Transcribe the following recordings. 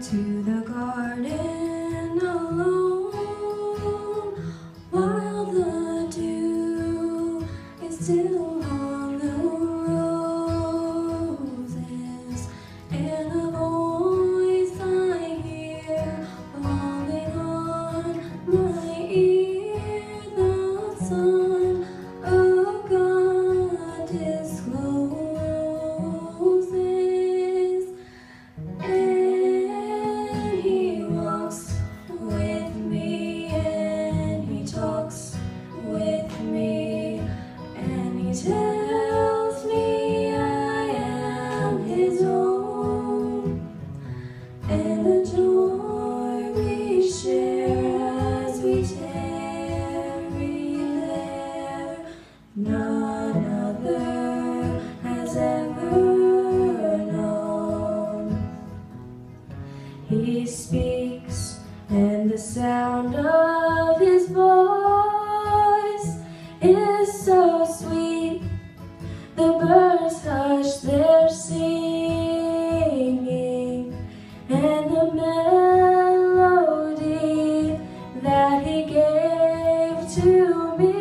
to the garden alone, while the dew is still on the roses, and a voice I hear falling on my ear, the Son of God discloses. And he walks with me, and he talks with me, and he tells me I am his own, and the joy we share as we tarry there, none other has ever known. He speaks, and the sound of his voice is so sweet. The birds hush their singing, and the melody that he gave to me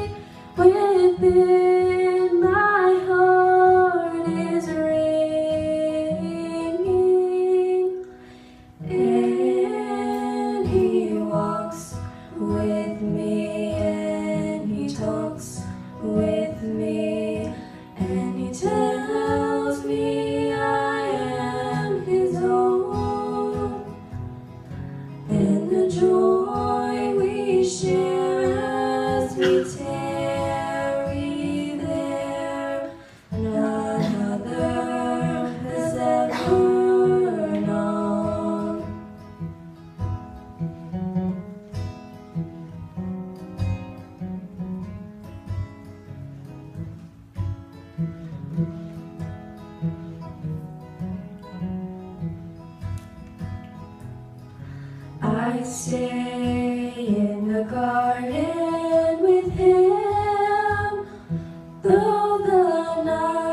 within my heart is ringing. And he walks with me, and he talks with me, and he tells me I am his own, and the joy we share as we tarry there, none other has ever known. I stay in the garden with him, though the night